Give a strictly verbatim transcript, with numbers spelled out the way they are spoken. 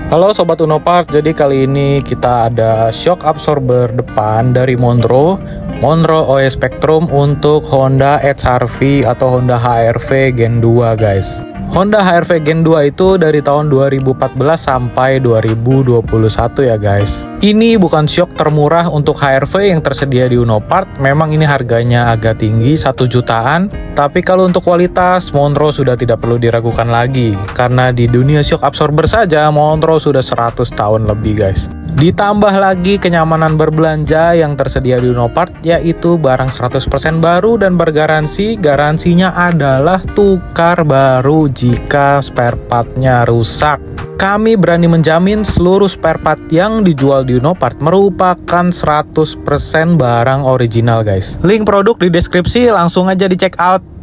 Halo Sobat Unopart, jadi kali ini kita ada shock absorber depan dari Monroe Monroe O E Spectrum untuk Honda H R V atau Honda H R V Gen dua guys. Honda H R V Gen dua itu dari tahun dua ribu empat belas sampai dua ribu dua puluh satu ya guys. Ini bukan shock termurah untuk H R V yang tersedia di Unopart. Memang ini harganya agak tinggi, satu jutaan. Tapi kalau untuk kualitas, Monroe sudah tidak perlu diragukan lagi. Karena di dunia shock absorber saja, Monroe sudah seratus tahun lebih guys. Ditambah lagi kenyamanan berbelanja yang tersedia di Unopart, yaitu barang seratus persen baru dan bergaransi. Garansinya adalah tukar baru jika spare partnya rusak. Kami berani menjamin seluruh spare part yang dijual di Unopart merupakan seratus persen barang original guys. Link produk di deskripsi, langsung aja di check out.